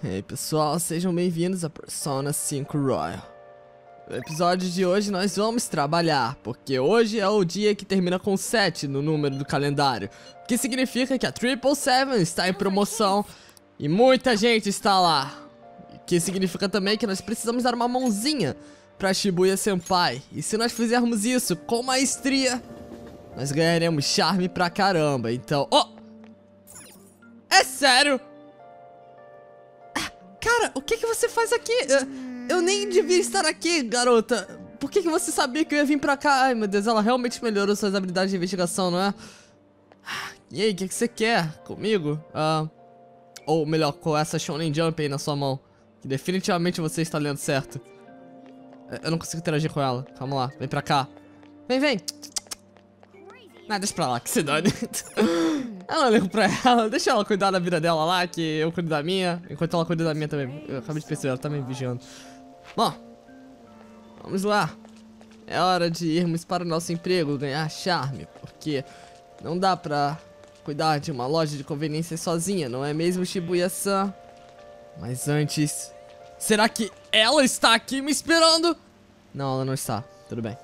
E aí pessoal, sejam bem-vindos a Persona 5 Royal. No episódio de hoje nós vamos trabalhar, porque hoje é o dia que termina com 7 no número do calendário, o que significa que a 777 está em promoção e muita gente está lá. O que significa também que nós precisamos dar uma mãozinha pra Shibuya Senpai, e se nós fizermos isso com maestria, nós ganharemos charme pra caramba. Então, é sério? Cara, o que você faz aqui? Eu nem devia estar aqui, garota. Por que você sabia que eu ia vir pra cá? Ai, meu Deus, ela realmente melhorou suas habilidades de investigação, não é? E aí, o que você quer comigo? Ou melhor, com essa Shonen Jump aí na sua mão, que definitivamente você está lendo certo. Eu não consigo interagir com ela. Calma lá, vem pra cá. Vem. Ah, deixa pra lá, que se dane. Eu não ligo pra ela, deixa ela cuidar da vida dela lá, que eu cuido da minha, enquanto ela cuida da minha também. Eu acabei de perceber, ela tá me vigiando. Bom, vamos lá. É hora de irmos para o nosso emprego, ganhar charme, porque não dá pra cuidar de uma loja de conveniência sozinha, não é mesmo, Shibuya-san? Mas antes, será que ela está aqui me esperando? Não, ela não está, tudo bem.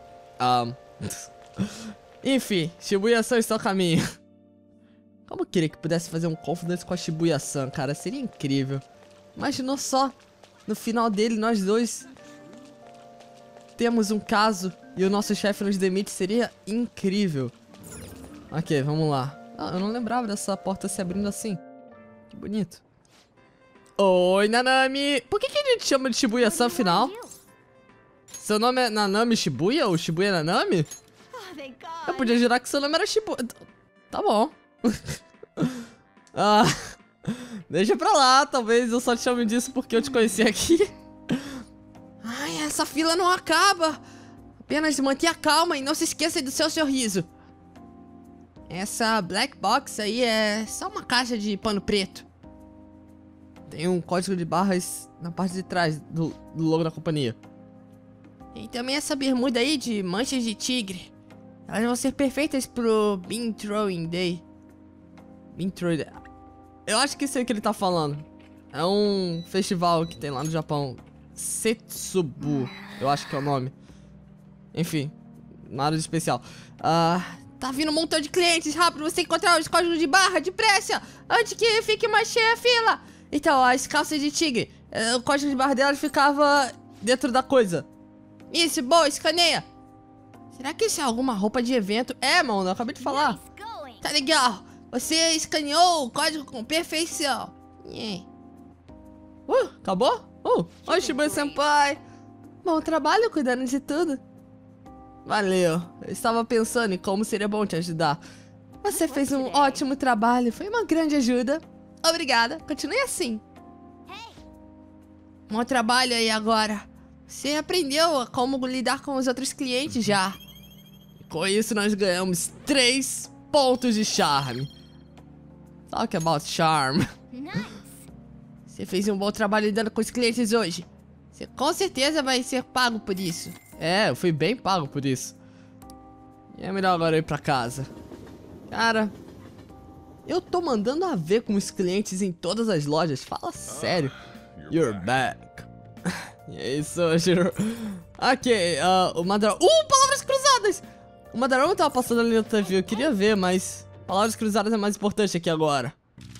Enfim, Shibuya-san está a caminho. Como eu queria que pudesse fazer um confidence com a Shibuya-san, cara, seria incrível. Imaginou só, no final dele nós dois temos um caso e o nosso chefe nos demite, seria incrível. Ok, vamos lá. Eu não lembrava dessa porta se abrindo assim. Que bonito. Oi, Nanami. Por que a gente chama de Shibuya-san afinal? Seu nome é Nanami Shibuya ou Shibuya Nanami? Eu podia jurar que seu nome era Shibuya. Tá bom. Deixa pra lá, talvez eu só te chame disso porque eu te conheci aqui. Ai, essa fila não acaba. Apenas mantenha calma e não se esqueça do seu sorriso. Essa black box aí é só uma caixa de pano preto. Tem um código de barras na parte de trás do logo da companhia. E também essa bermuda aí de manchas de tigre. Elas vão ser perfeitas pro Bean Throwing Day. Bean Throwing Day. Eu acho que sei o que ele tá falando. É um festival que tem lá no Japão. Setsubu, eu acho que é o nome. Enfim, nada de especial. Tá vindo um montão de clientes. Rápido, você encontrar os códigos de barra, depressa, antes que fique mais cheia a fila. Então, as calças de tigre, o código de barra delas ficava dentro da coisa. Isso, boa, escaneia. Será que isso é alguma roupa de evento? É, mano, eu acabei de falar. Tá legal. Você escaneou o código com perfeição. Acabou? Oi, Shibuya Senpai. Bom trabalho cuidando de tudo. Valeu. Eu estava pensando em como seria bom te ajudar. Você fez um ótimo trabalho. Foi uma grande ajuda. Obrigada. Continue assim. Bom trabalho aí agora. Você aprendeu como lidar com os outros clientes já. Com isso, nós ganhamos 3 pontos de charme. Talk about charm. Você fez um bom trabalho lidando com os clientes hoje. Você com certeza vai ser pago por isso. É, eu fui bem pago por isso. E é melhor agora ir pra casa. Cara, eu tô mandando a ver com os clientes em todas as lojas. Fala sério. You're back. E é isso, Shiro. Ok, o Madarama... palavras cruzadas! O Madarama tava passando ali na TV, eu queria ver, mas... Palavras cruzadas é mais importante aqui agora.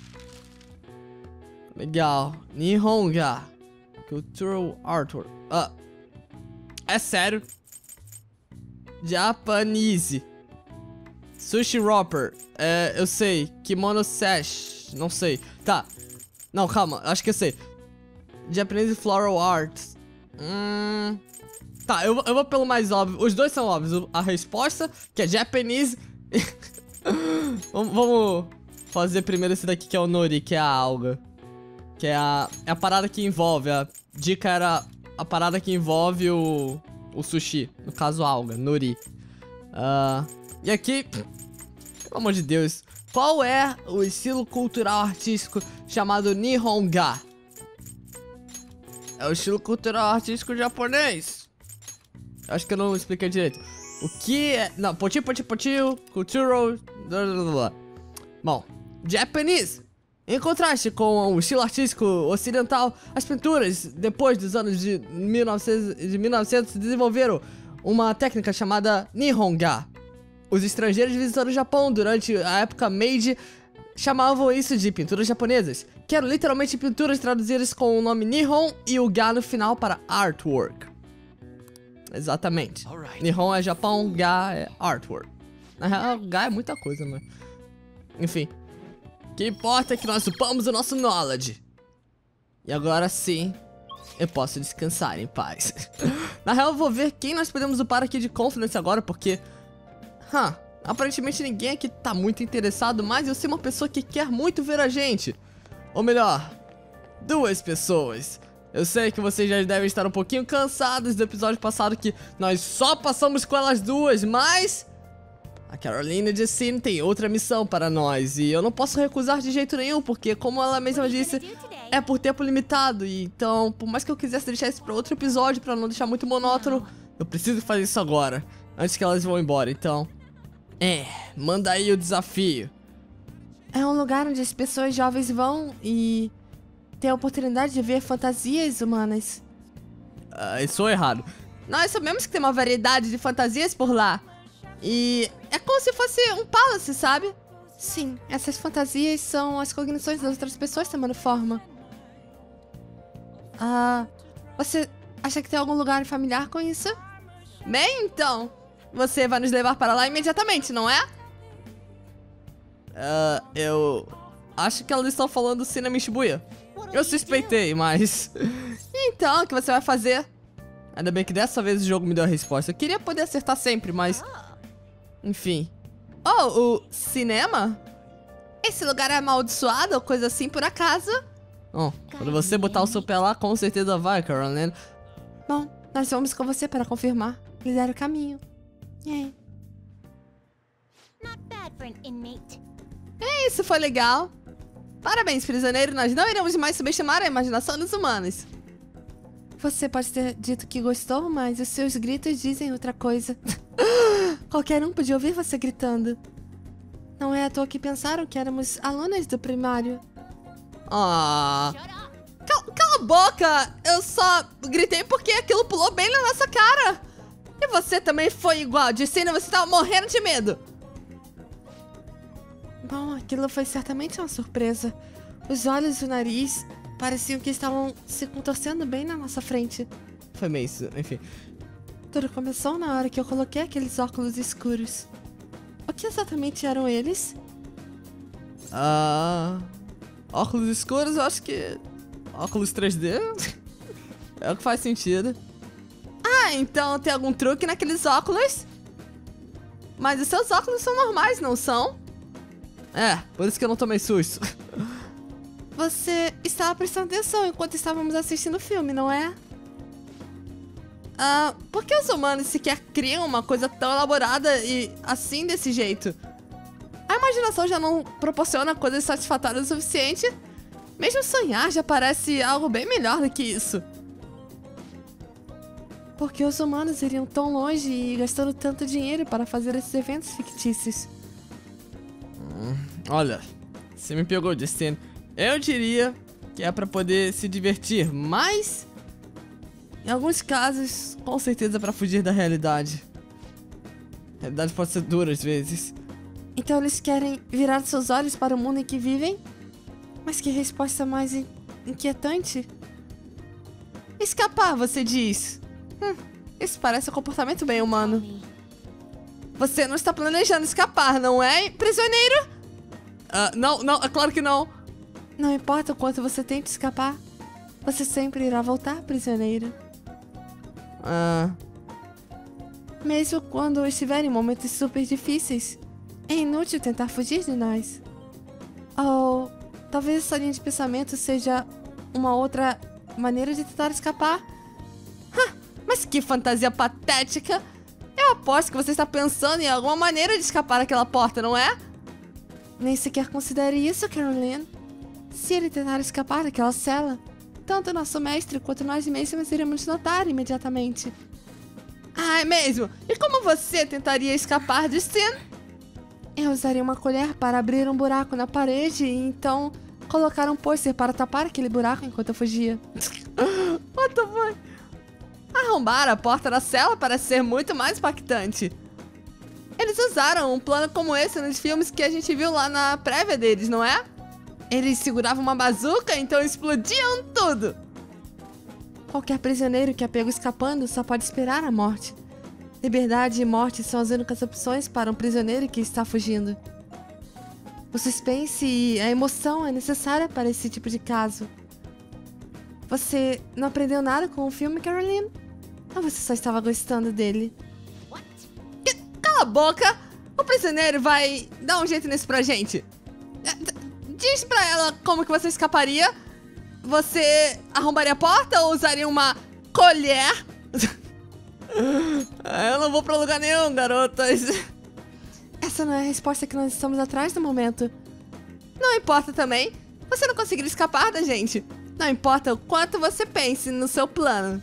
Legal. Nihonga. Cultural Artwork. É sério? Japanese. Sushi Wrapper. Eu sei. Kimono Sash. Não sei. Tá. Não, calma. Acho que eu sei. Japanese Floral Arts. Tá, eu vou pelo mais óbvio. Os dois são óbvios. A resposta, que é Japanese. Vamos fazer primeiro esse daqui, que é o Nori, que é a alga. Que é a parada que envolve. A dica era a parada que envolve o sushi. No caso, a alga, Nori. E aqui, pelo amor de Deus, qual é o estilo cultural artístico chamado Nihonga? É o estilo cultural artístico japonês. Acho que eu não expliquei direito. O que é... Não, potiu, cultural... Bom, Japanese Em contraste com o estilo artístico ocidental, as pinturas, depois dos anos de 1900 desenvolveram uma técnica chamada Nihonga. Os estrangeiros visitando o Japão durante a época Meiji chamavam isso de pinturas japonesas, que eram literalmente pinturas traduzidas com o nome Nihon e o Ga no final para artwork. Exatamente. Nihon é Japão, Ga é artwork. Na real, Ga é muita coisa, né? Enfim. O que importa é que nós upamos o nosso knowledge. E agora sim, eu posso descansar em paz. Na real, eu vou ver quem nós podemos upar aqui de Confidence agora, porque... aparentemente ninguém aqui tá muito interessado, mas eu sei uma pessoa que quer muito ver a gente. Ou melhor, 2 pessoas. Eu sei que vocês já devem estar um pouquinho cansados do episódio passado, que nós só passamos com elas 2, mas... a Caroline de Sin tem outra missão para nós, e eu não posso recusar de jeito nenhum, porque como ela mesma disse, é por tempo limitado. E então, por mais que eu quisesse deixar isso para outro episódio, para não deixar muito monótono, eu preciso fazer isso agora, antes que elas vão embora. Então, manda aí o desafio. É um lugar onde as pessoas jovens vão e tem a oportunidade de ver fantasias humanas. Isso é errado. Nós sabemos que tem uma variedade de fantasias por lá. E é como se fosse um palace, sabe? Sim, essas fantasias são as cognições das outras pessoas tomando forma. Você acha que tem algum lugar familiar com isso? Bem, então, você vai nos levar para lá imediatamente, não é? Eu acho que elas estão falando Cinema em Shibuya. Eu suspeitei, mas... Então, o que você vai fazer? Ainda bem que dessa vez o jogo me deu a resposta. Eu queria poder acertar sempre, mas... enfim. O cinema? Esse lugar é amaldiçoado ou coisa assim, por acaso? Quando você botar o seu pé lá, com certeza vai, Caroline. Bom, nós vamos com você para confirmar. Lhe dar o caminho. Isso foi legal. Parabéns, prisioneiro. Nós não iremos mais subestimar a imaginação dos humanos. Você pode ter dito que gostou, mas os seus gritos dizem outra coisa. Qualquer um podia ouvir você gritando. Não é à toa que pensaram que éramos alunas do primário. Cala a boca! Eu só gritei porque aquilo pulou bem na nossa cara. E você também foi igual. De cena você tava morrendo de medo. Bom, aquilo foi certamente uma surpresa. Os olhos e o nariz pareciam que estavam se contorcendo bem na nossa frente. Foi meio isso, enfim. Tudo começou na hora que eu coloquei aqueles óculos escuros. O que exatamente eram eles? Óculos escuros, eu acho que... óculos 3D? É o que faz sentido. Então tem algum truque naqueles óculos? Mas os seus óculos são normais, não são? Por isso que eu não tomei susto. Você estava prestando atenção enquanto estávamos assistindo o filme, não é? Por que os humanos sequer criam uma coisa tão elaborada e assim desse jeito? A imaginação já não proporciona coisas satisfatórias o suficiente? Mesmo sonhar já parece algo bem melhor do que isso. Por que os humanos iriam tão longe e gastando tanto dinheiro para fazer esses eventos fictícios? Olha, você me pegou de cena. Eu diria que é pra poder se divertir, mas... em alguns casos, com certeza pra fugir da realidade. A realidade pode ser dura às vezes. Então eles querem virar seus olhos para o mundo em que vivem? Mas que resposta mais inquietante. Escapar, você diz. Isso parece um comportamento bem humano. Você não está planejando escapar, não é, prisioneiro? Não, é claro que não. Não importa o quanto você tente escapar, você sempre irá voltar, prisioneiro. Mesmo quando estiver em momentos super difíceis, é inútil tentar fugir de nós. Ou talvez essa linha de pensamento seja uma outra maneira de tentar escapar. Mas que fantasia patética! Eu aposto que você está pensando em alguma maneira de escapar daquela porta, não é? Nem sequer considere isso, Caroline. Se ele tentar escapar daquela cela, tanto nosso mestre quanto nós mesmos iremos notar imediatamente. É mesmo? E como você tentaria escapar de Sin? Eu usaria uma colher para abrir um buraco na parede e então Colocaram um pôster para tapar aquele buraco enquanto eu fugia. What the fuck? Arrombar a porta da cela parece ser muito mais impactante. Eles usaram um plano como esse nos filmes que a gente viu lá na prévia deles, não é? Eles seguravam uma bazuca, então explodiam tudo. Qualquer prisioneiro que é pego escapando só pode esperar a morte. Liberdade e morte são as únicas opções para um prisioneiro que está fugindo. O suspense e a emoção é necessária para esse tipo de caso. Você não aprendeu nada com o filme, Caroline? Ou você só estava gostando dele? Cala a boca! O prisioneiro vai dar um jeito nisso pra gente. Diz pra ela como que você escaparia. Você arrombaria a porta ou usaria uma colher? Eu não vou pra lugar nenhum, garotas. Essa não é a resposta que nós estamos atrás no momento. Não importa também. Você não conseguiria escapar da gente. Não importa o quanto você pense no seu plano.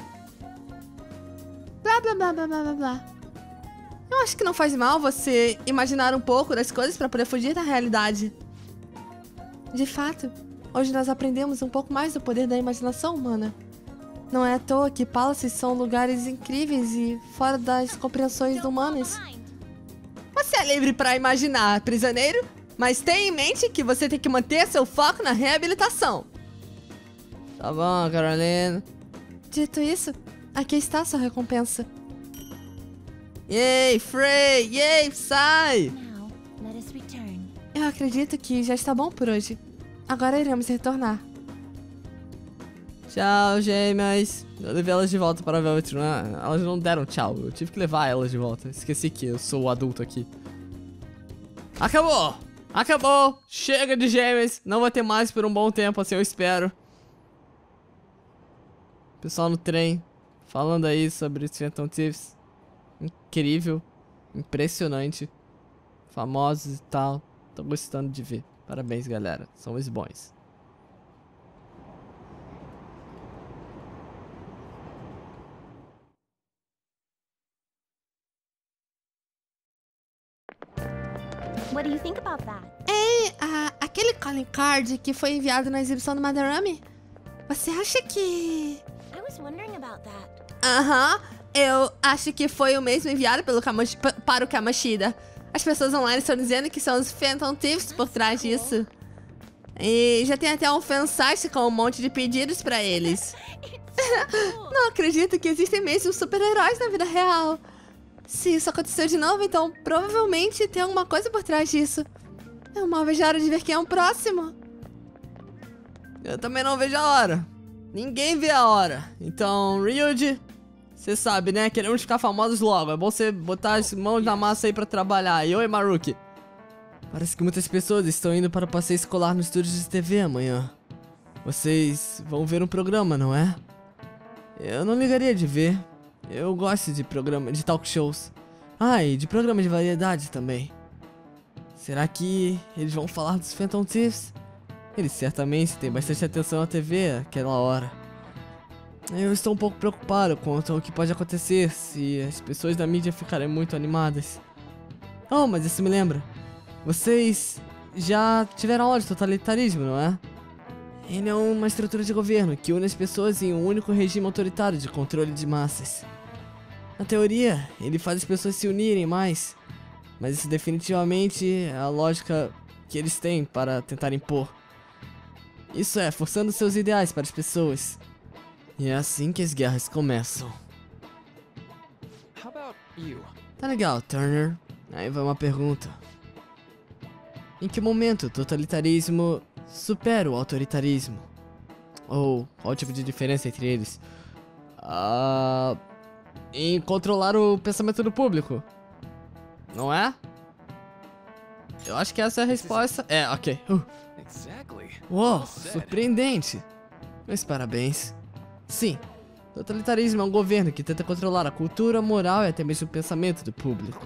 Blá, blá, blá, blá, blá, blá. Eu acho que não faz mal você imaginar um pouco das coisas para poder fugir da realidade. De fato, hoje nós aprendemos um pouco mais do poder da imaginação humana. Não é à toa que palaces são lugares incríveis e fora das compreensões humanas. Você é livre para imaginar, prisioneiro, mas tenha em mente que você tem que manter seu foco na reabilitação. Tá bom, Caroline. Dito isso, aqui está a sua recompensa. Yay, Frey! Yay, Psy! Eu acredito que já está bom por hoje. Agora iremos retornar. Tchau, gêmeas. Eu levei elas de volta para a Velvet Room. Elas não deram tchau. Eu tive que levar elas de volta. Esqueci que eu sou o adulto aqui. Acabou! Acabou! Chega de gêmeas. Não vai ter mais por um bom tempo, assim eu espero. Pessoal no trem falando aí sobre os Phantom Thieves. Incrível. Impressionante. Famosos e tal. Tô gostando de ver. Parabéns, galera. São os bons. What do you think about that? Ei, aquele calling card que foi enviado na exibição do Madarame, você acha que... I was wondering about that. Aham, eu acho que foi o mesmo enviado para o Kamoshida. As pessoas online estão dizendo que são os Phantom Thieves por trás disso. E já tem até um fansite com um monte de pedidos pra eles. Não acredito que existem mesmo super-heróis na vida real. Se isso aconteceu de novo, então provavelmente tem alguma coisa por trás disso. Eu mal vejo a hora de ver quem é o próximo. Eu também não vejo a hora. Ninguém vê a hora. Então, Ryuji, você sabe, né? Queremos ficar famosos logo. É bom você botar as mãos na massa aí pra trabalhar. E oi, Maruki. Parece que muitas pessoas estão indo para o passeio escolar no estúdio de TV amanhã. Vocês vão ver um programa, não é? Eu não ligaria de ver. Eu gosto de programa de talk shows. Ah, e de programa de variedade também. Será que eles vão falar dos Phantom Thieves? Eles certamente têm bastante atenção na TV naquela hora. Eu estou um pouco preocupado quanto ao que pode acontecer se as pessoas da mídia ficarem muito animadas. Oh, mas isso me lembra. Vocês já tiveram aula de totalitarismo, não é? Ele é uma estrutura de governo que une as pessoas em um único regime autoritário de controle de massas. Na teoria, ele faz as pessoas se unirem mais, mas isso definitivamente é a lógica que eles têm para tentar impor. Isso é, forçando seus ideais para as pessoas. E é assim que as guerras começam. Tá legal, Turner. Aí vai uma pergunta. Em que momento o totalitarismo supera o autoritarismo? Ou qual o tipo de diferença entre eles? Em controlar o pensamento do público. Não é? Eu acho que essa é a resposta. É, ok. Uou, surpreendente. Mas parabéns. Sim, totalitarismo é um governo que tenta controlar a cultura, a moral e até mesmo o pensamento do público.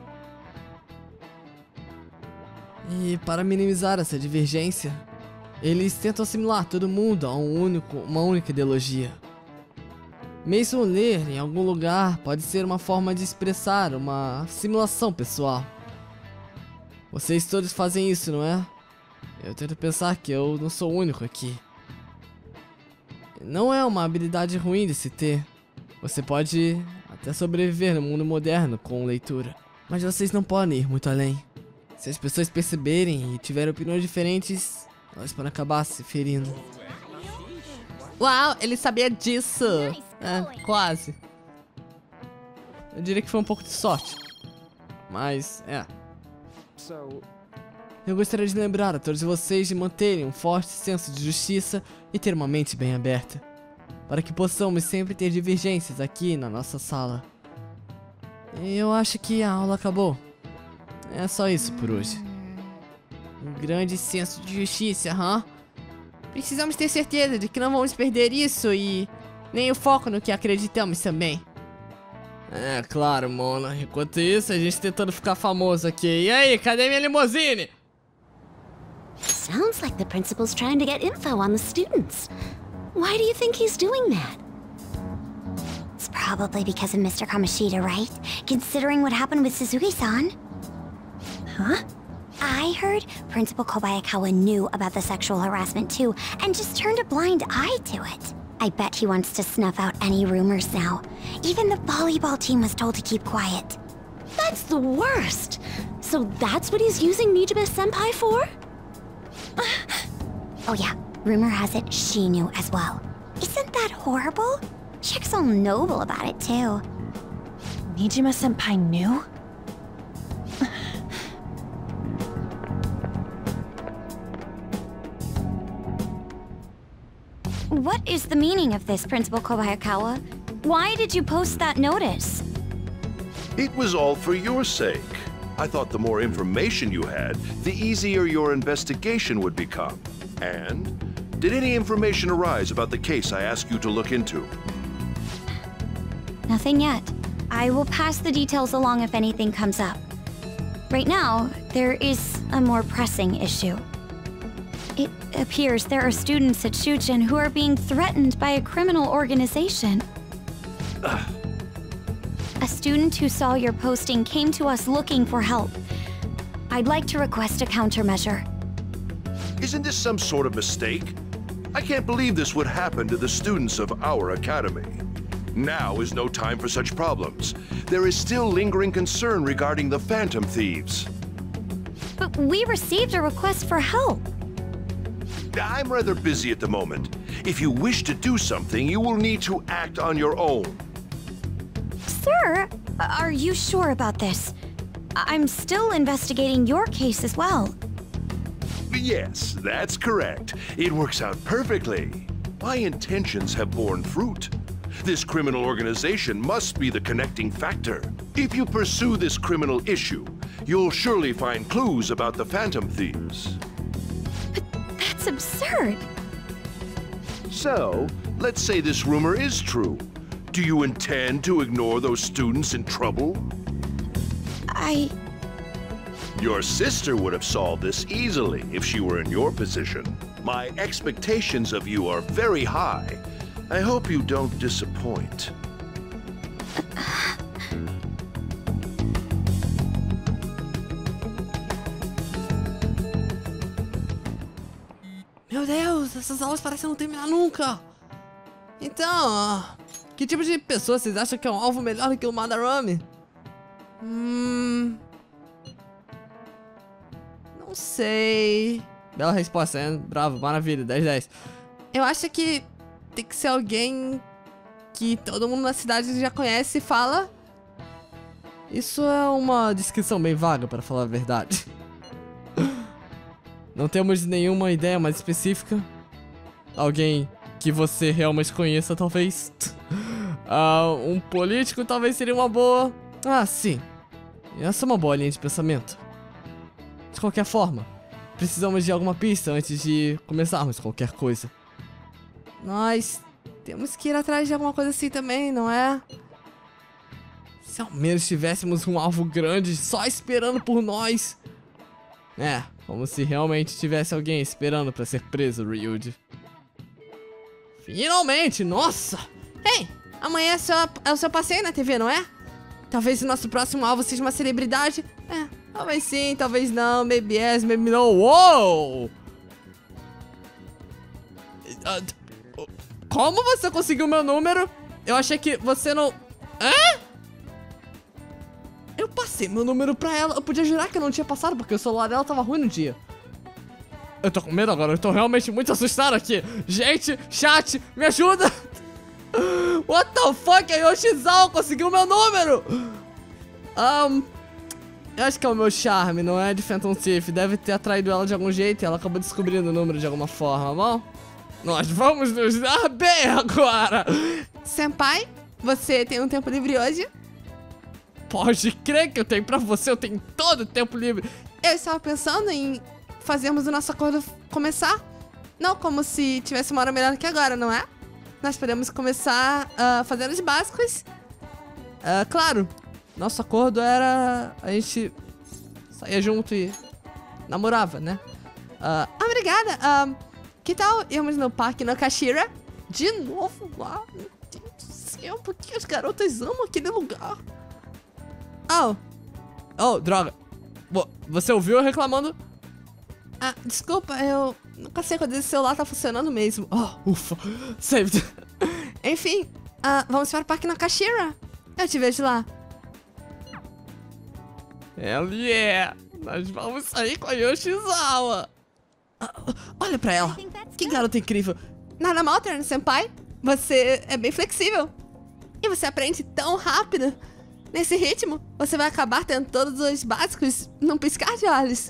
E para minimizar essa divergência, eles tentam assimilar todo mundo a uma única ideologia. Mesmo ler em algum lugar pode ser uma forma de expressar uma assimilação pessoal. Vocês todos fazem isso, não é? Eu tento pensar que eu não sou o único aqui. Não é uma habilidade ruim de se ter. Você pode até sobreviver no mundo moderno com leitura. Mas vocês não podem ir muito além. Se as pessoas perceberem e tiverem opiniões diferentes, elas podem acabar se ferindo. Uau, ele sabia disso! Quase. Eu diria que foi um pouco de sorte. Mas, eu gostaria de lembrar a todos vocês de manterem um forte senso de justiça e ter uma mente bem aberta, para que possamos sempre ter divergências aqui na nossa sala. Eu acho que a aula acabou. É só isso por hoje. Um grande senso de justiça, Precisamos ter certeza de que não vamos perder isso e nem o foco no que acreditamos também. É, claro, Mona. Enquanto isso, a gente tentando ficar famoso aqui. E aí, cadê minha limusine? Sounds like the principal's trying to get info on the students. Why do you think he's doing that? It's probably because of Mr. Kamoshida, right? Considering what happened with Suzuki-san. Huh? I heard Principal Kobayakawa knew about the sexual harassment too, and just turned a blind eye to it. I bet he wants to snuff out any rumors now. Even the volleyball team was told to keep quiet. That's the worst! So that's what he's using Nijime-senpai for? Oh yeah, rumor has it she knew as well. Isn't that horrible? Chick's all noble about it too. Nijime-senpai knew? What is the meaning of this, Principal Kobayakawa? Why did you post that notice? It was all for your sake. I thought the more information you had, the easier your investigation would become. And did any information arise about the case I asked you to look into? Nothing yet. I will pass the details along if anything comes up. Right now, there is a more pressing issue. It appears there are students at Shuchen who are being threatened by a criminal organization. A student who saw your posting came to us looking for help. I'd like to request a countermeasure. Isn't this some sort of mistake? I can't believe this would happen to the students of our academy. Now is no time for such problems. There is still lingering concern regarding the Phantom Thieves. But we received a request for help. I'm rather busy at the moment. If you wish to do something, you will need to act on your own. Sir, are you sure about this? I'm still investigating your case as well. Yes, that's correct. It works out perfectly. My intentions have borne fruit. This criminal organization must be the connecting factor. If you pursue this criminal issue, you'll surely find clues about the Phantom Thieves. That's absurd. So, let's say this rumor is true. Do you intend to ignore those students in trouble? Your sister would have solved this easily if she were in your position. My expectations of you are very high. I hope you don't disappoint. Meu Deus, essas aulas parecem não terminar nunca. Então, que tipo de pessoa vocês acham que é um alvo melhor do que o Madarame? Não sei. Bela resposta, hein? Bravo, maravilha, 10/10. Eu acho que tem que ser alguém que todo mundo na cidade já conhece e fala. Isso é uma descrição bem vaga, para falar a verdade. Não temos nenhuma ideia mais específica. Alguém que você realmente conheça, talvez. Um político talvez seria uma boa. Ah, sim. Essa é uma boa linha de pensamento. De qualquer forma, precisamos de alguma pista antes de começarmos qualquer coisa. Nós temos que ir atrás de alguma coisa assim também, não é? Se ao menos tivéssemos um alvo grande só esperando por nós. É, como se realmente tivesse alguém esperando pra ser preso, Ryuji. Finalmente, nossa! Ei, amanhã é o seu passeio na TV, não é? Talvez o nosso próximo alvo seja uma celebridade. Talvez sim, talvez não. Maybe yes, maybe no. Uou! Como você conseguiu meu número? Eu achei que você não... Hã? Eu passei meu número pra ela. Eu podia jurar que eu não tinha passado, porque o celular dela tava ruim no dia. Eu tô com medo agora, eu tô realmente muito assustado aqui. Gente, chat, me ajuda. What the fuck, a Yoshizao conseguiu meu número. Eu acho que é o meu charme, não é de Phantom Thief. Deve ter atraído ela de algum jeito e ela acabou descobrindo o número de alguma forma, bom? Nós vamos nos dar bem agora. Senpai, você tem um tempo livre hoje? Pode crer que eu tenho pra você, eu tenho todo o tempo livre. Eu estava pensando em fazermos o nosso acordo começar. Não como se tivesse uma hora melhor que agora, não é? Nós podemos começar fazendo os básicos. Claro, nosso acordo era a gente saía junto e namorava, né? Obrigada. Que tal irmos no parque Nakashira? De novo lá? Meu Deus do céu, por que as garotas amam aquele lugar? Oh, droga. Você ouviu eu reclamando? Desculpa, eu nunca sei quando esse celular tá funcionando mesmo. Ufa, saved. Enfim, vamos para o parque Nakashira. Eu te vejo lá. Hell yeah! Nós vamos sair com a Yoshizawa. Olha pra ela. Que garota incrível. Nada mal, Terno-senpai. Você é bem flexível. E você aprende tão rápido. Nesse ritmo, você vai acabar tendo todos os básicos num piscar de olhos.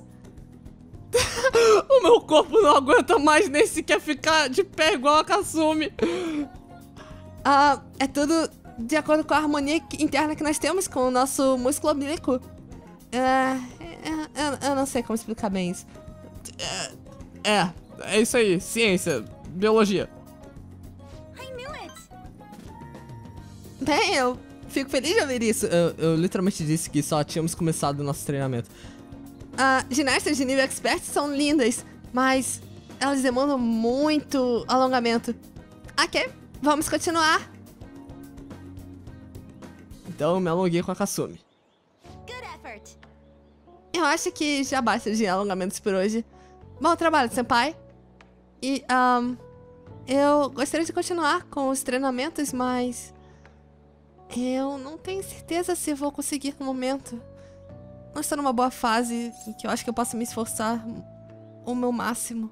O meu corpo não aguenta mais, nem sequer ficar de pé igual a Kasumi. É tudo de acordo com a harmonia interna que nós temos com o nosso músculo oblíquo. Eu não sei como explicar bem isso. É isso aí, ciência, biologia. Bem, eu fico feliz de ouvir isso. Eu literalmente disse que só tínhamos começado o nosso treinamento. Ginastas de nível expert são lindas, mas elas demandam muito alongamento. Ok, vamos continuar. Então eu me alonguei com a Kasumi. Eu acho que já basta de alongamentos por hoje. Bom trabalho, senpai. E, eu gostaria de continuar com os treinamentos, mas eu não tenho certeza se vou conseguir no momento. Não estou numa boa fase em que eu acho que eu posso me esforçar o meu máximo.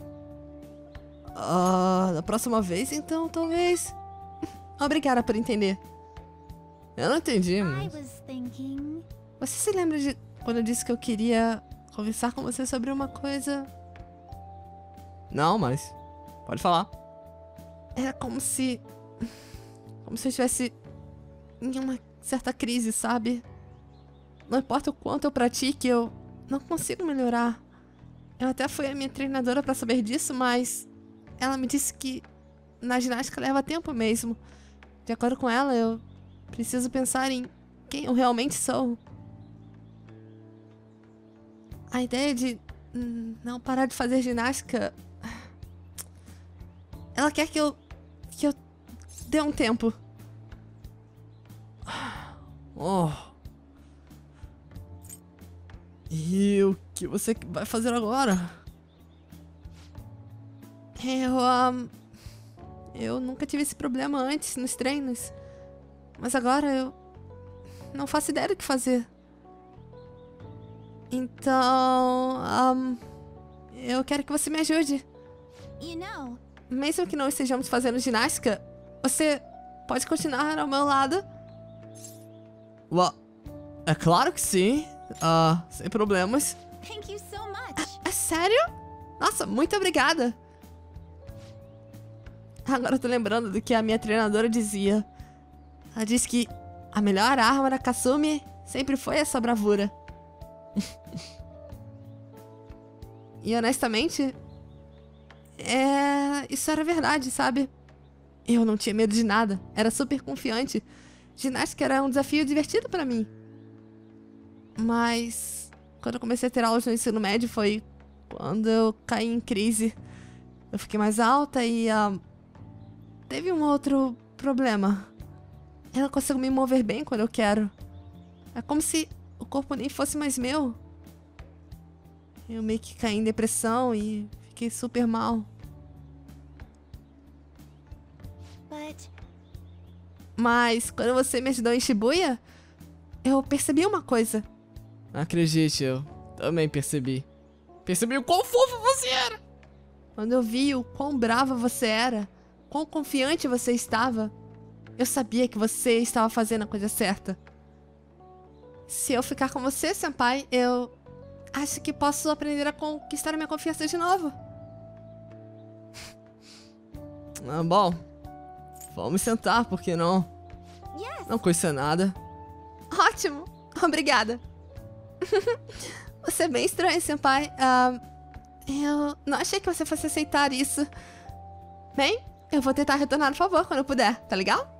Da próxima vez, então, talvez. Obrigada por entender. Eu não entendi, mas... Você se lembra de quando eu disse que eu queria conversar com você sobre uma coisa? Não, mas... Pode falar. Era como se... Como se eu estivesse em uma certa crise, sabe? Não importa o quanto eu pratique, eu não consigo melhorar. Eu até fui a minha treinadora pra saber disso, mas... Ela me disse que na ginástica leva tempo mesmo. De acordo com ela, eu preciso pensar em quem eu realmente sou. A ideia de não parar de fazer ginástica... Ela quer que eu dê um tempo. E o que você vai fazer agora? Eu nunca tive esse problema antes nos treinos. Mas agora eu não faço ideia do que fazer. Então, eu quero que você me ajude. Mesmo que não estejamos fazendo ginástica, você pode continuar ao meu lado? É claro que sim. Sem problemas. É sério? Nossa, muito obrigada. Agora eu tô lembrando do que a minha treinadora dizia. Ela disse que a melhor arma da Kasumi sempre foi essa bravura. E honestamente, isso era verdade, sabe? Eu não tinha medo de nada, era super confiante. Ginástica era um desafio divertido pra mim. Mas quando eu comecei a ter aulas no ensino médio foi quando eu caí em crise. Eu fiquei mais alta e teve um outro problema. Eu não consigo me mover bem quando eu quero. É como se o corpo nem fosse mais meu. Eu meio que caí em depressão e fiquei super mal. Mas quando você me ajudou em Shibuya, eu percebi uma coisa. Acredite, eu também percebi. Percebi o quão fofo você era. Quando eu vi o quão brava você era, quão confiante você estava, eu sabia que você estava fazendo a coisa certa. Se eu ficar com você, senpai, eu acho que posso aprender a conquistar a minha confiança de novo. Bom, vamos sentar, por que não? Não custa nada. Ótimo, obrigada. Você é bem estranho, senpai. Eu não achei que você fosse aceitar isso. Bem, eu vou tentar retornar, por favor, quando eu puder, tá legal?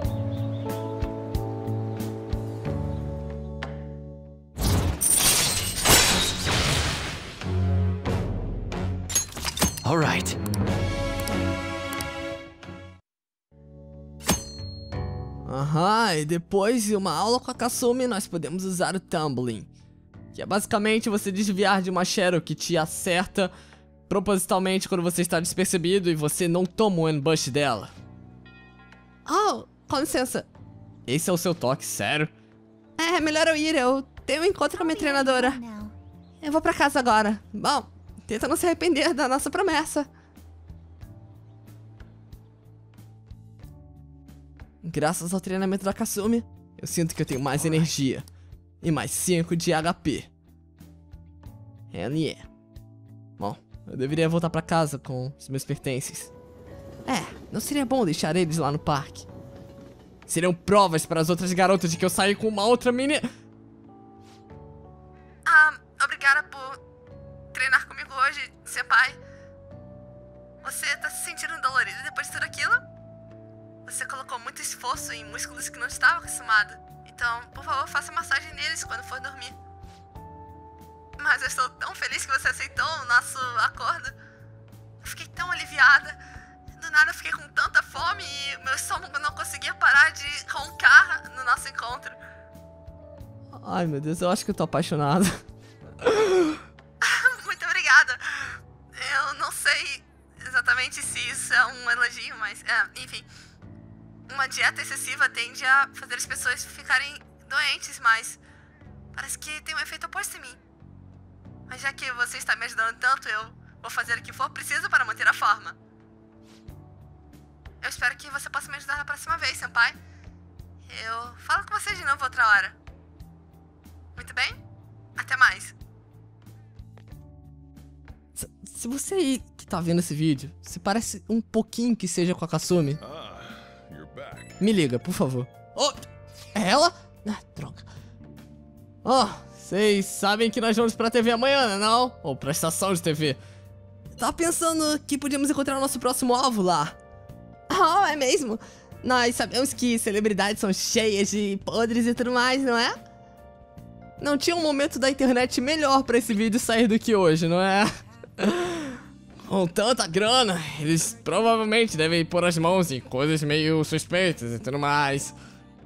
Alright. Aham, e depois de uma aula com a Kasumi, nós podemos usar o Tumbling, que é basicamente você desviar de uma Shadow que te acerta propositalmente quando você está despercebido e você não toma o ambush dela. Oh, com licença. Esse é o seu toque, sério? É melhor eu ir, eu tenho um encontro com a minha treinadora. Eu vou pra casa agora. Bom, tenta não se arrepender da nossa promessa. Graças ao treinamento da Kasumi, eu sinto que eu tenho mais energia. E mais 5 de HP. LE. Bom, eu deveria voltar pra casa com os meus pertences. Não seria bom deixar eles lá no parque. Seriam provas para as outras garotas de que eu saí com uma outra menina. Obrigada por treinar comigo hoje, senpai. Você tá se sentindo dolorido depois de tudo aquilo? Você colocou muito esforço em músculos que não estava acostumado. Então, por favor, faça massagem neles quando for dormir. Mas eu estou tão feliz que você aceitou o nosso acordo. Eu fiquei tão aliviada. Do nada eu fiquei com tanta fome e meu estômago não conseguia parar de roncar no nosso encontro. Ai, meu Deus, eu acho que eu tô apaixonado. Muito obrigada. Eu não sei exatamente se isso é um elogio, mas... enfim... Uma dieta excessiva tende a fazer as pessoas ficarem doentes, mas parece que tem um efeito oposto em mim. Mas já que você está me ajudando tanto, eu vou fazer o que for preciso para manter a forma. Eu espero que você possa me ajudar na próxima vez, senpai. Eu falo com você de novo outra hora. Muito bem? Até mais. Se você aí que tá vendo esse vídeo, se parece um pouquinho que seja com a Kasumi, me liga, por favor. Oh, é ela? Droga. Vocês sabem que nós vamos pra TV amanhã, não? Ou pra estação de TV. Tava pensando que podíamos encontrar o nosso próximo alvo lá. É mesmo? Nós sabemos que celebridades são cheias de podres e tudo mais, não é? Não tinha um momento da internet melhor pra esse vídeo sair do que hoje, não é? Com tanta grana, eles provavelmente devem pôr as mãos em coisas meio suspeitas e tudo mais.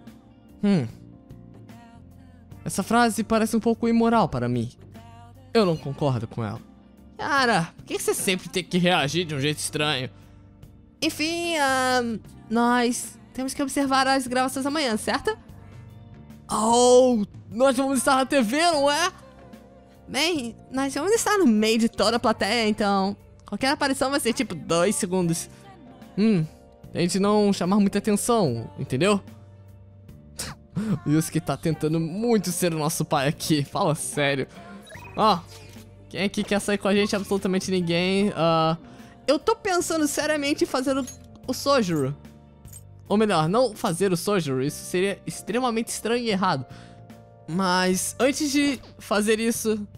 Essa frase parece um pouco imoral para mim. Eu não concordo com ela. Cara, por que você sempre tem que reagir de um jeito estranho? Enfim, nós temos que observar as gravações amanhã, certo? Nós vamos estar na TV, não é? Bem, nós vamos estar no meio de toda a plateia, então... Qualquer aparição vai ser tipo 2 segundos. A gente não chamar muita atenção, entendeu? O Yusuke tá tentando muito ser o nosso pai aqui, fala sério. Quem aqui quer sair com a gente? Absolutamente ninguém. Eu tô pensando seriamente em fazer o Sojuro. Ou melhor, não fazer o Sojuro, isso seria extremamente estranho e errado. Mas antes de fazer isso...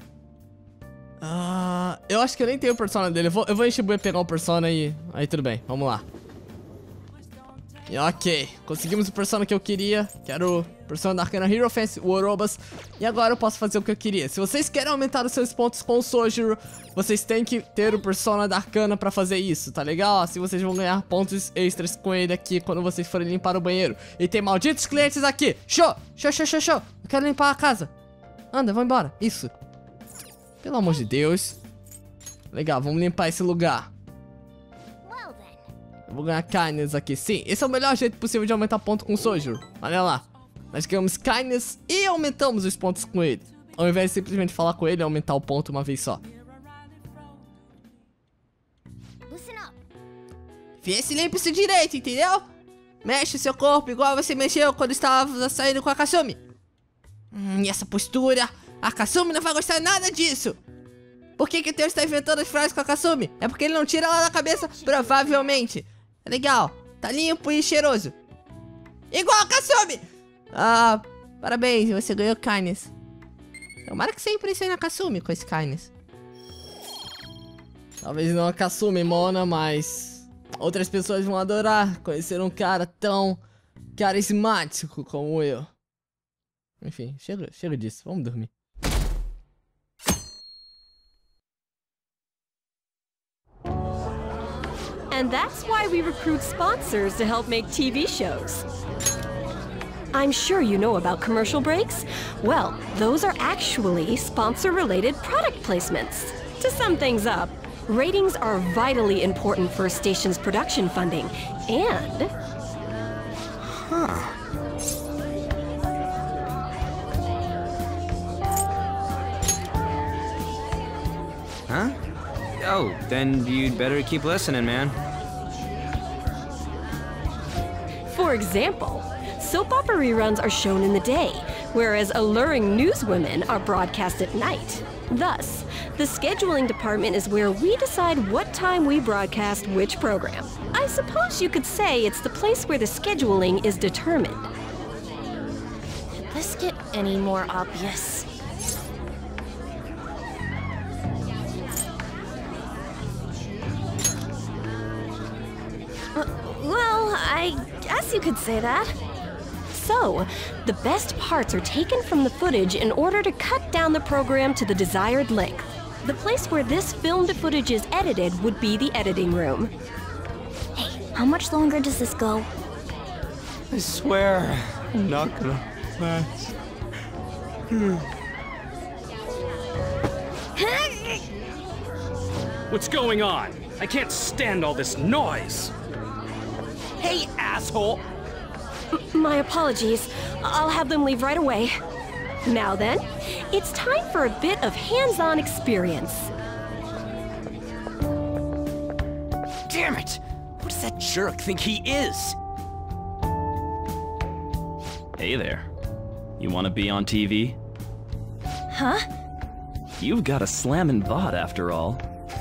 eu acho que eu nem tenho o persona dele. Eu vou em Shibuya pegar o persona e... Aí tudo bem, vamos lá. E ok, conseguimos o persona que eu queria, que era o persona da Arcana Hero Fence, o Orobas. E agora eu posso fazer o que eu queria. Se vocês querem aumentar os seus pontos com o Sojiro, vocês têm que ter o persona da Arcana pra fazer isso, tá legal? Assim vocês vão ganhar pontos extras com ele aqui quando vocês forem limpar o banheiro. E tem malditos clientes aqui. Show, show, show, show, show. Eu quero limpar a casa. Anda, vou embora, isso. Pelo amor de Deus. Legal, vamos limpar esse lugar. Eu vou ganhar kindness aqui. Sim, esse é o melhor jeito possível de aumentar ponto com o Sojiro. Olha lá. Nós ganhamos kindness e aumentamos os pontos com ele. Ao invés de simplesmente falar com ele e aumentar o ponto uma vez só. Vê se limpa isso direito, entendeu? Mexe seu corpo igual você mexeu quando estava saindo com a Kasumi. E essa postura. A Kasumi não vai gostar nada disso. Por que o Teo está inventando as frases com a Kasumi? É porque ele não tira ela da cabeça, provavelmente. É legal, tá limpo e cheiroso. Igual a Kasumi! Ah, parabéns, você ganhou kindness. Tomara que você impressione a Kasumi com esse kindness. Talvez não a Kasumi, Mona, mas outras pessoas vão adorar conhecer um cara tão carismático como eu. Enfim, chega disso, vamos dormir. And that's why we recruit sponsors to help make TV shows. I'm sure you know about commercial breaks. Well, those are actually sponsor-related product placements. To sum things up, ratings are vitally important for a station's production funding, and... Huh? Oh, then you'd better keep listening, man. For example, soap opera reruns are shown in the day, whereas alluring newswomen are broadcast at night. Thus, the scheduling department is where we decide what time we broadcast which program. I suppose you could say it's the place where the scheduling is determined. Could this get any more obvious? Well, I guess you could say that. So, the best parts are taken from the footage in order to cut down the program to the desired length. The place where this filmed footage is edited would be the editing room. Hey, how much longer does this go? I swear, I'm not gonna last. What's going on? I can't stand all this noise. Hey, asshole! My apologies. I'll have them leave right away. Now then, it's time for a bit of hands-on experience. Damn it! What does that jerk think he is? Hey there. You want to be on TV? Huh? You've got a slammin' bod after all.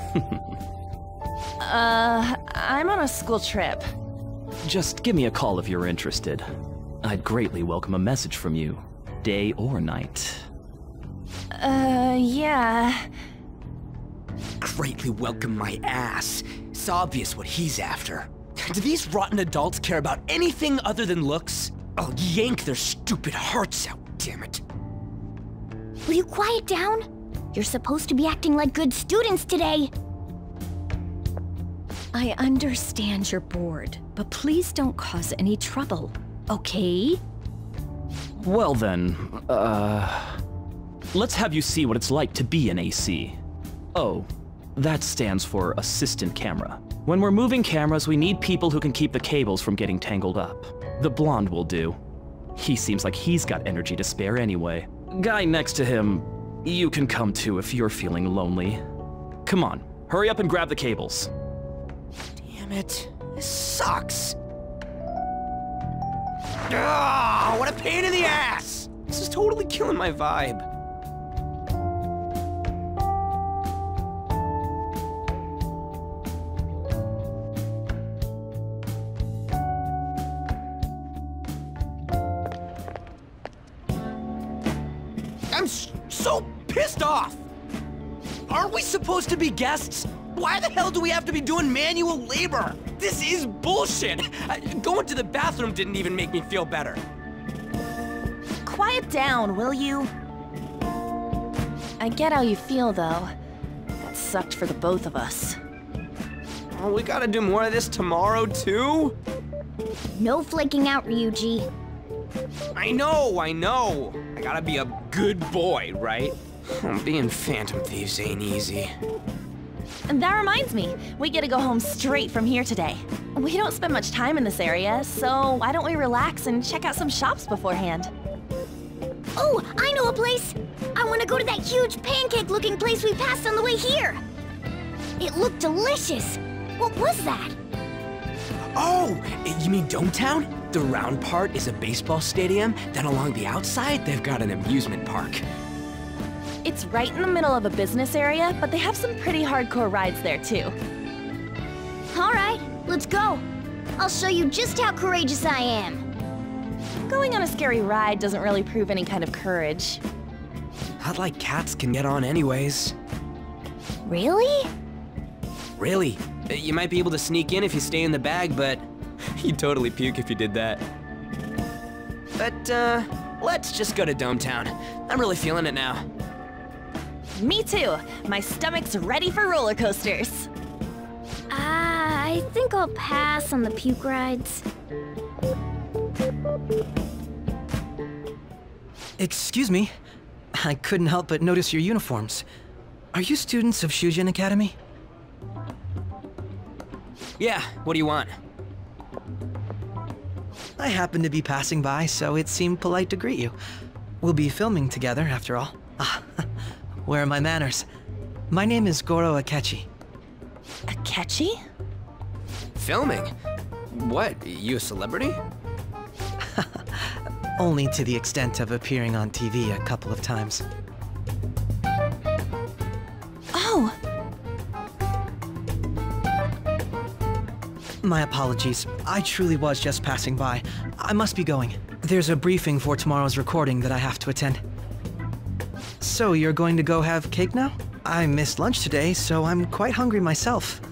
I'm on a school trip. Just give me a call if you're interested. I'd greatly welcome a message from you, day or night. Yeah. Greatly welcome my ass. It's obvious what he's after. Do these rotten adults care about anything other than looks? I'll yank their stupid hearts out, damn it. Will you quiet down? You're supposed to be acting like good students today. I understand you're bored, but please don't cause any trouble, okay? Well then, let's have you see what it's like to be an AC. Oh, that stands for assistant camera. When we're moving cameras, we need people who can keep the cables from getting tangled up. The blonde will do. He seems like he's got energy to spare anyway. Guy next to him, you can come too if you're feeling lonely. Come on, hurry up and grab the cables. Damn it. This sucks. Ah, what a pain in the ass! This is totally killing my vibe. I'm so pissed off! Aren't we supposed to be guests? Why the hell do we have to be doing manual labor? This is bullshit. Going to the bathroom didn't even make me feel better. Quiet down, will you? I get how you feel, though. That sucked for the both of us. Oh, we gotta do more of this tomorrow, too? No flaking out, Ryuji. I know. I gotta be a good boy, right? Being Phantom Thieves ain't easy. And that reminds me, we get to go home straight from here today. We don't spend much time in this area, so why don't we relax and check out some shops beforehand? Oh, I know a place! I want to go to that huge pancake-looking place we passed on the way here! It looked delicious! What was that? Oh, you mean Dometown? The round part is a baseball stadium, then along the outside, they've got an amusement park. It's right in the middle of a business area, but they have some pretty hardcore rides there, too. Alright, let's go. I'll show you just how courageous I am. Going on a scary ride doesn't really prove any kind of courage. Not like cats can get on anyways. Really? Really. You might be able to sneak in if you stay in the bag, but you'd totally puke if you did that. But, let's just go to Dometown. I'm really feeling it now. Me too. My stomach's ready for roller coasters. I think I'll pass on the puke rides. Excuse me. I couldn't help but notice your uniforms. Are you students of Shujin Academy? Yeah, what do you want? I happened to be passing by, so it seemed polite to greet you. We'll be filming together, after all. Where are my manners? My name is Goro Akechi. Akechi? Filming? What, you a celebrity? Only to the extent of appearing on TV a couple of times. Oh! My apologies. I truly was just passing by. I must be going. There's a briefing for tomorrow's recording that I have to attend. So you're going to go have cake now? I missed lunch today, so I'm quite hungry myself.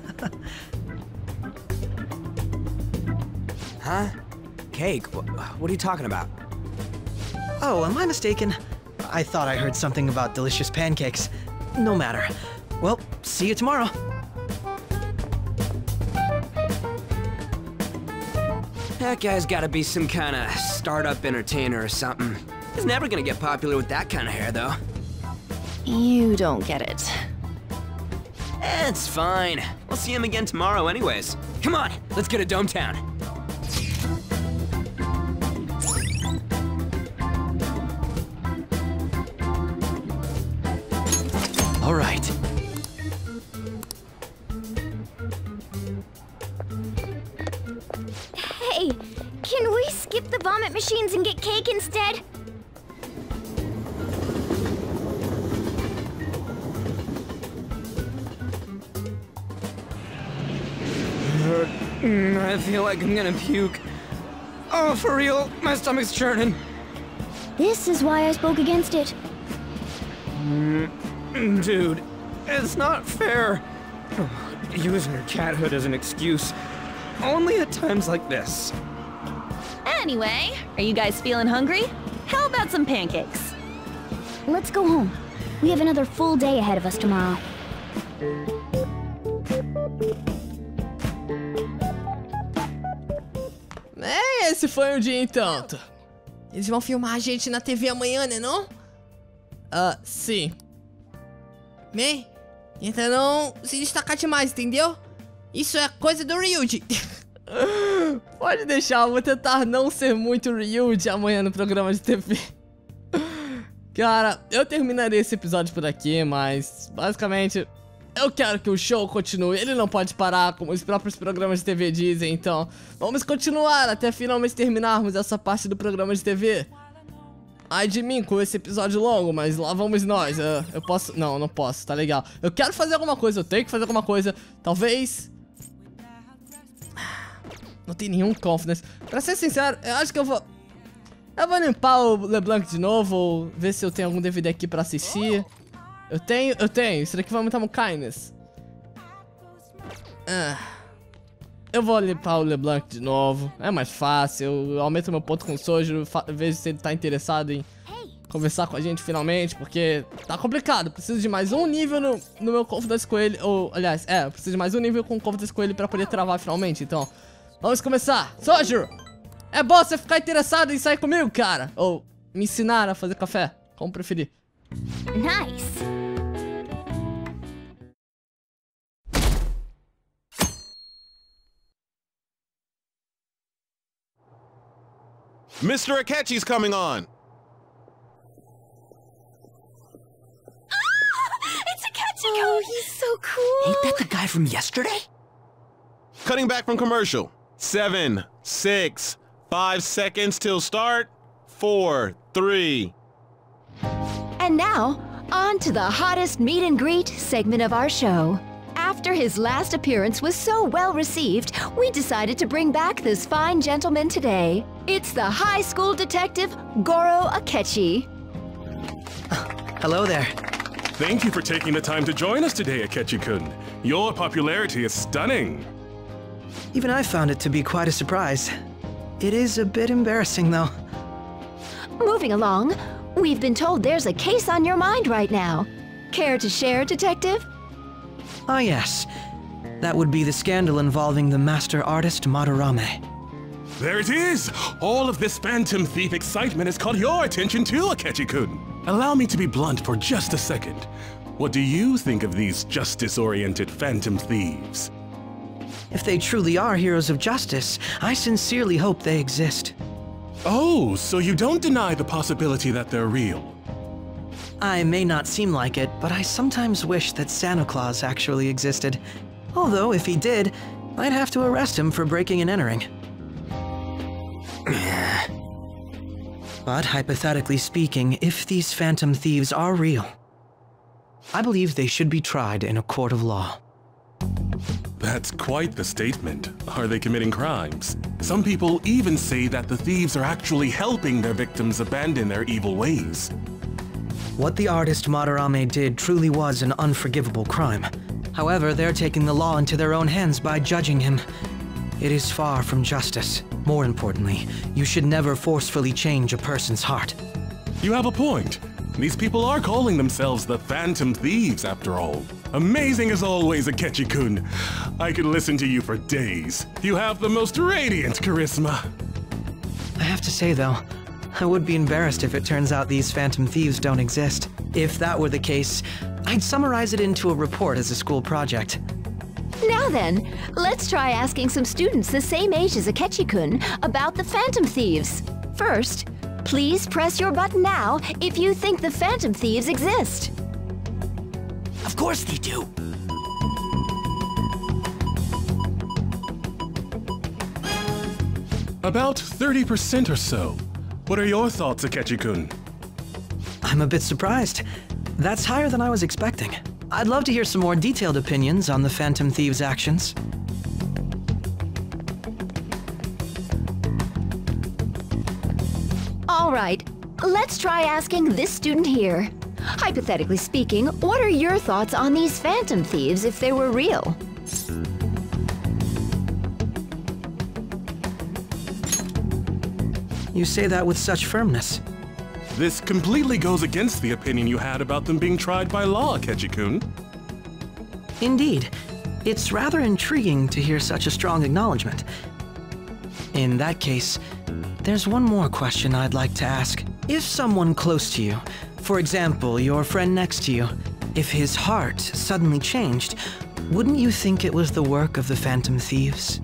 Huh? Cake? What are you talking about? Oh, am I mistaken? I thought I heard something about delicious pancakes. No matter. Well, see you tomorrow. That guy's gotta be some kind of startup entertainer or something. He's never gonna get popular with that kind of hair, though. You don't get it. It's fine. We'll see him again tomorrow anyways. Come on, let's go to Dometown. All right. Hey, can we skip the vomit machines and get cake instead? I feel like I'm gonna puke. Oh, for real, my stomach's churning. This is why I spoke against it. Dude, it's not fair. Using your cathood as an excuse. Only at times like this. Anyway, are you guys feeling hungry? How about some pancakes? Let's go home. We have another full day ahead of us tomorrow. Esse foi um dia então. Eles vão filmar a gente na TV amanhã, né não? Sim. Bem, tenta não se destacar demais, entendeu? Isso é coisa do Ryuji. Pode deixar, eu vou tentar não ser muito Ryuji amanhã no programa de TV. Cara, eu terminarei esse episódio por aqui, mas basicamente eu quero que o show continue. Ele não pode parar, como os próprios programas de TV dizem. Então, vamos continuar até finalmente terminarmos essa parte do programa de TV. Ai de mim com esse episódio longo, mas lá vamos nós. Eu posso... Não posso, tá legal. Eu quero fazer alguma coisa, eu tenho que fazer alguma coisa. Talvez... Não tem nenhum confidence. Pra ser sincero, eu acho que eu vou limpar o LeBlanc de novo, ou ver se eu tenho algum DVD aqui pra assistir. Eu tenho. Isso daqui vai aumentar meu kindness. Eu vou limpar o LeBlanc de novo. É mais fácil. Eu aumento meu ponto com o Sojiro. Vejo se ele tá interessado em conversar com a gente finalmente. Porque tá complicado. Preciso de mais um nível no meu Confidence com ele. Ou, aliás, eu preciso de mais um nível com o Confidence com ele pra poder travar finalmente. Então, vamos começar. Sojiro! É bom você ficar interessado em sair comigo, cara. Ou me ensinar a fazer café. Como preferir. Nice. Mr. Akechi's coming on! It's Akechi! Oh, he's so cool! Ain't that the guy from yesterday? Cutting back from commercial. 7, 6, 5 seconds till start. 4, 3. And now, on to the hottest meet and greet segment of our show. After his last appearance was so well received, we decided to bring back this fine gentleman today. It's the high school detective, Goro Akechi. Hello there. Thank you for taking the time to join us today, Akechi-kun. Your popularity is stunning. Even I found it to be quite a surprise. It is a bit embarrassing, though. Moving along, we've been told there's a case on your mind right now. Care to share, Detective? Ah, yes. That would be the scandal involving the master artist Madarame. There it is! All of this Phantom Thief excitement has caught your attention too, Akechi-kun. Allow me to be blunt for just a second. What do you think of these justice-oriented Phantom Thieves? If they truly are heroes of justice, I sincerely hope they exist. Oh, so you don't deny the possibility that they're real? I may not seem like it, but I sometimes wish that Santa Claus actually existed. Although, if he did, I'd have to arrest him for breaking and entering. But hypothetically speaking, if these Phantom Thieves are real, I believe they should be tried in a court of law. That's quite the statement. Are they committing crimes? Some people even say that the thieves are actually helping their victims abandon their evil ways. What the artist Madarame did truly was an unforgivable crime. However, they're taking the law into their own hands by judging him. It is far from justice. More importantly, you should never forcefully change a person's heart. You have a point. These people are calling themselves the Phantom Thieves, after all. Amazing as always, Akechi-kun. I could listen to you for days. You have the most radiant charisma. I have to say, though, I would be embarrassed if it turns out these Phantom Thieves don't exist. If that were the case, I'd summarize it into a report as a school project. Now then, let's try asking some students the same age as Akechi-kun about the Phantom Thieves. First, please press your button now if you think the Phantom Thieves exist. Of course they do. About 30% or so. What are your thoughts, Akechi-kun? I'm a bit surprised. That's higher than I was expecting. I'd love to hear some more detailed opinions on the Phantom Thieves' actions. All right, let's try asking this student here. Hypothetically speaking, what are your thoughts on these Phantom Thieves if they were real? You say that with such firmness. This completely goes against the opinion you had about them being tried by law, Akechi-kun. Indeed. It's rather intriguing to hear such a strong acknowledgement. In that case, there's one more question I'd like to ask. If someone close to you, for example, your friend next to you, if his heart suddenly changed, wouldn't you think it was the work of the Phantom Thieves?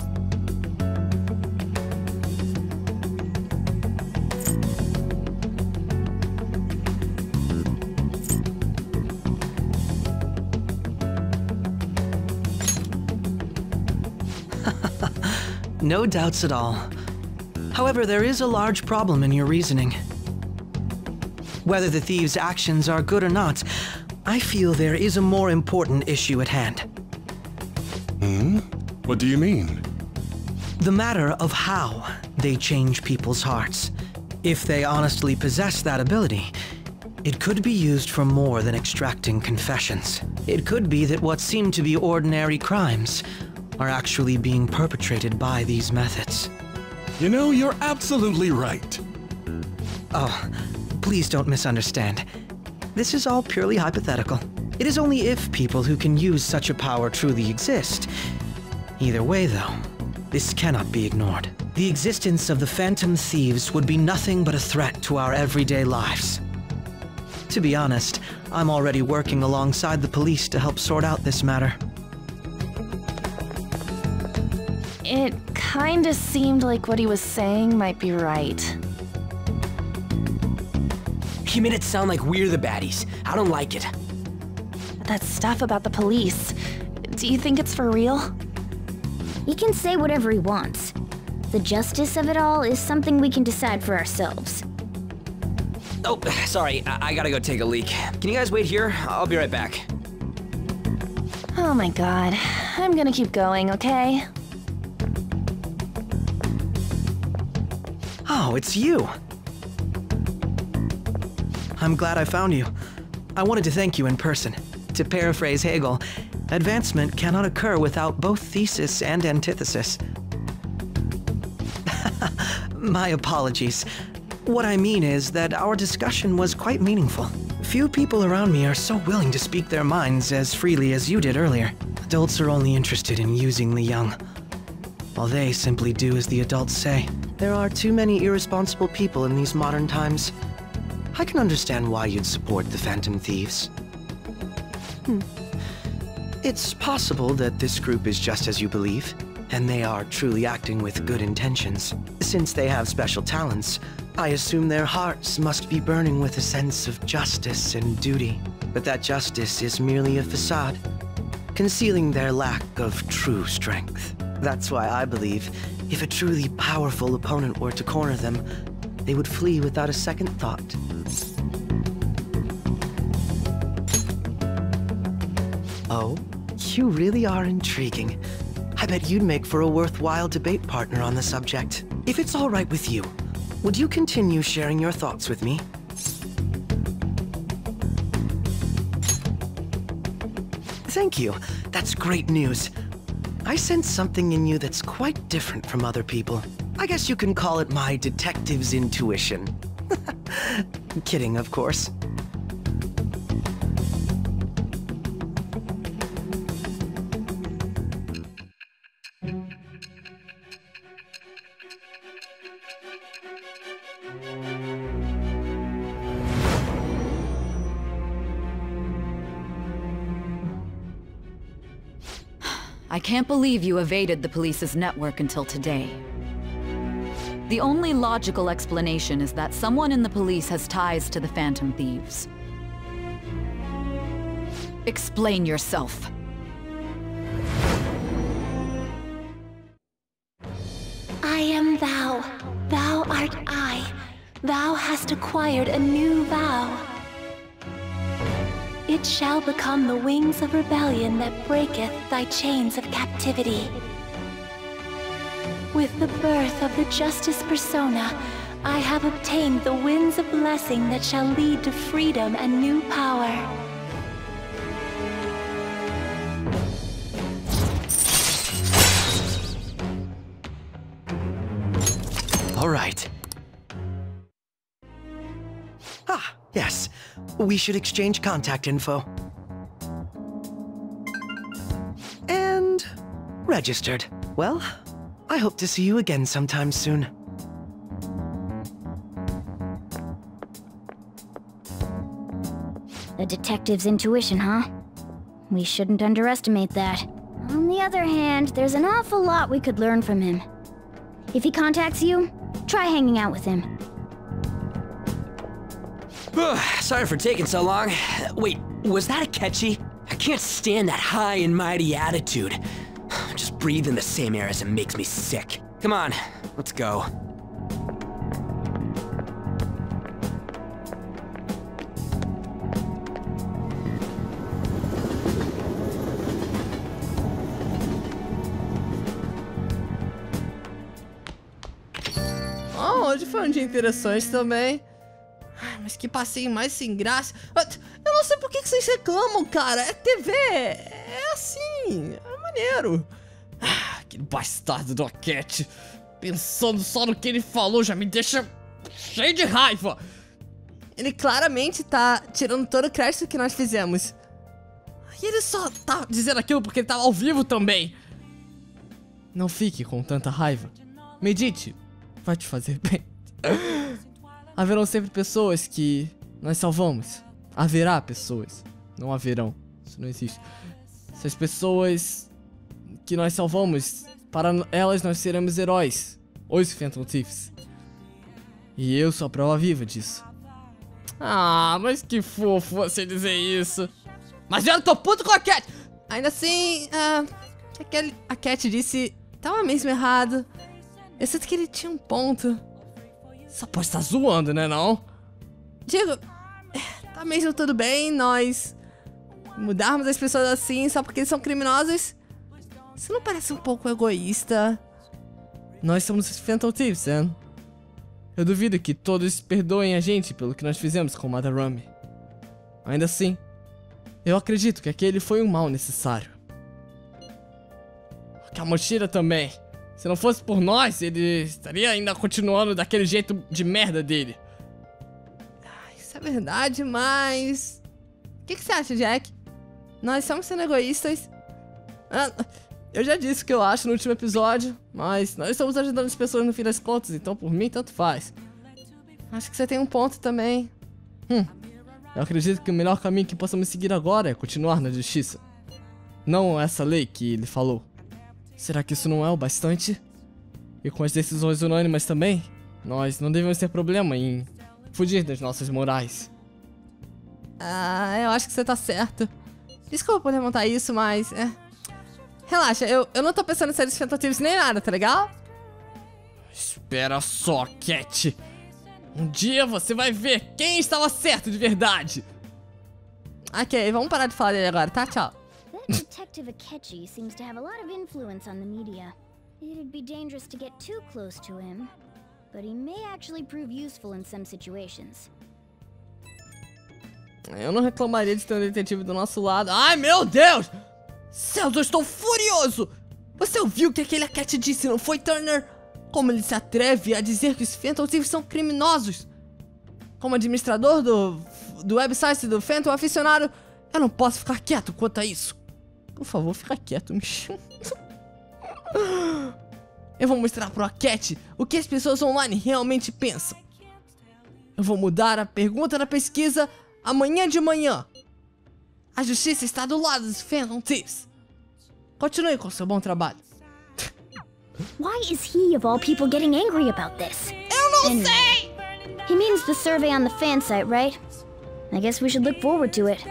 No doubts at all. However, there is a large problem in your reasoning. Whether the thieves' actions are good or not, I feel there is a more important issue at hand. What do you mean? The matter of how they change people's hearts. If they honestly possess that ability, It could be used for more than extracting confessions. It could be that what seem to be ordinary crimes are actually being perpetrated by these methods. You know, you're absolutely right. Oh, please don't misunderstand. This is all purely hypothetical. It is only if people who can use such a power truly exist. Either way, though, this cannot be ignored. The existence of the Phantom Thieves would be nothing but a threat to our everyday lives. To be honest, I'm already working alongside the police to help sort out this matter. It kinda seemed like what he was saying might be right. He made it sound like we're the baddies. I don't like it. That stuff about the police, do you think it's for real? He can say whatever he wants. The justice of it all is something we can decide for ourselves. Oh, sorry, I gotta go take a leak. Can you guys wait here? I'll be right back. Oh my god. I'm gonna keep going, okay? Oh, it's you. I'm glad I found you. I wanted to thank you in person. To paraphrase Hegel, advancement cannot occur without both thesis and antithesis. My apologies. What I mean is that our discussion was quite meaningful. Few people around me are so willing to speak their minds as freely as you did earlier. Adults are only interested in using the young, while they simply do as the adults say. There are too many irresponsible people in these modern times. I can understand why you'd support the Phantom Thieves. It's possible that this group is just as you believe, and they are truly acting with good intentions. Since they have special talents, I assume their hearts must be burning with a sense of justice and duty. But that justice is merely a facade, concealing their lack of true strength. That's why I believe if a truly powerful opponent were to corner them, they would flee without a second thought. Oh, you really are intriguing. I bet you'd make for a worthwhile debate partner on the subject. If it's all right with you, would you continue sharing your thoughts with me? Thank you. That's great news. I sense something in you that's quite different from other people. I guess you can call it my detective's intuition. Kidding, of course. I can't believe you evaded the police's network until today. The only logical explanation is that someone in the police has ties to the Phantom Thieves. Explain yourself. I am thou. Thou art I. Thou hast acquired a new vow. It shall become the wings of rebellion that breaketh thy chains of captivity. With the birth of the Justice Persona, I have obtained the winds of blessing that shall lead to freedom and new power. All right. Ah, yes. We should exchange contact info. And registered. Well, I hope to see you again sometime soon. A detective's intuition, huh? We shouldn't underestimate that. On the other hand, there's an awful lot we could learn from him. If he contacts you, try hanging out with him. Sorry for taking so long. Wait, was that Akechi? I can't stand that high and mighty attitude. Just breathing the same air as him makes me sick. Come on, let's go. Oh, hoje foi um dia interessante também. Mas que passeio mais sem graça. Eu não sei por que vocês reclamam, cara. É TV. É assim. É maneiro. Aquele bastardo do Cat. Pensando só no que ele falou já me deixa cheio de raiva. Ele claramente tá tirando todo o crédito que nós fizemos. E ele só tá dizendo aquilo porque ele tava ao vivo também. Não fique com tanta raiva. Medite. Vai te fazer bem. Haverão sempre pessoas que nós salvamos. Haverá pessoas. Não haverão. Isso não existe. Essas pessoas que nós salvamos, para elas nós seremos heróis. Os Phantom Thieves. E eu sou a prova viva disso. Ah, mas que fofo você dizer isso. Mas eu tô puto com a Cat. Ainda assim, a Cat disse tava mesmo errado. Eu sinto que ele tinha um ponto. Só pode estar zoando, né não? Digo, tá mesmo tudo bem nós mudarmos as pessoas assim só porque eles são criminosos? Isso não parece um pouco egoísta? Nós somos os Phantom Thieves, né? Eu duvido que todos perdoem a gente pelo que nós fizemos com Madarame. Ainda assim, eu acredito que aquele foi um mal necessário. Kamoshida também. Se não fosse por nós, ele estaria ainda continuando daquele jeito de merda dele. Isso é verdade, mas... O que você acha, Jack? Nós estamos sendo egoístas. Eu já disse o que eu acho no último episódio, mas nós estamos ajudando as pessoas no fim das contas, então por mim tanto faz. Acho que você tem um ponto também. Eu acredito que o melhor caminho que possamos seguir agora é continuar na justiça. Não essa lei que ele falou. Será que isso não é o bastante? E com as decisões unânimes também, nós não devemos ter problema em fugir das nossas morais. Eu acho que você tá certo. Desculpa por levantar isso, mas... Relaxa, eu não tô pensando em ser tentativos nem nada, tá legal? Espera só, Cat. Um dia você vai ver quem estava certo de verdade. Ok, vamos parar de falar dele agora, tá? Tchau. That Detective Akechi seems to have a lot of influence on the media. It'd be dangerous to get too close to him, but he may actually prove useful in some situations. Eu não reclamaria de ter um detetive do nosso lado. Ai, meu Deus! Céus, eu estou furioso! Você ouviu o que aquele Cat disse, não foi, Turner? Como ele se atreve a dizer que os Phantom Thieves são criminosos? Como administrador do website do Phantom Aficionado, eu não posso ficar quieto quanto a isso. Por favor, fica quieto, me chama. Eu vou mostrar pro Cat o que as pessoas online realmente pensam. Eu vou mudar a pergunta na pesquisa amanhã de manhã. A justiça está do lado dos Phantom Thieves. Continue com seu bom trabalho. Why is he, of all people, getting angry about this? Eu não sei! He means the survey on the fan site, right? I guess we should look forward to it.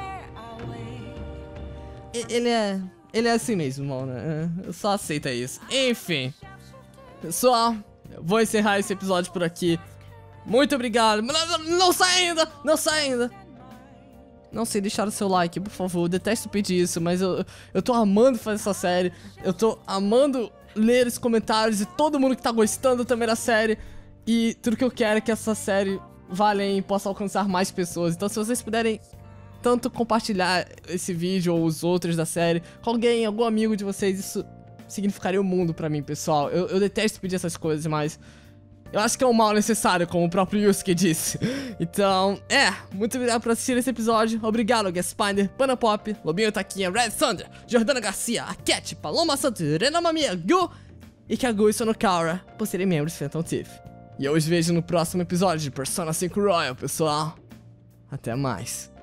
Ele é assim mesmo, mano. Só aceita isso. Enfim. Pessoal, eu vou encerrar esse episódio por aqui. Muito obrigado. Não sai ainda! Não sai ainda! Não sei deixar o seu like, por favor. Eu detesto pedir isso, mas eu tô amando fazer essa série. Eu tô amando ler os comentários e todo mundo que tá gostando também da série. E tudo que eu quero é que essa série valha e possa alcançar mais pessoas. Então se vocês puderem tanto compartilhar esse vídeo ou os outros da série com alguém, algum amigo de vocês, isso significaria o mundo pra mim, pessoal. Eu detesto pedir essas coisas, mas eu acho que é um mal necessário, como o próprio Yusuke disse. Então, muito obrigado por assistir esse episódio. Obrigado, Gaspinder, Pana Pop, Lobinho Taquinha, Red Thunder, Jordana Garcia, a Cat, Paloma Santos, Renamamia, Gu e Kagu e Sonokaura por serem membros do Phantom Thief. E eu os vejo no próximo episódio de Persona 5 Royal, pessoal. Até mais.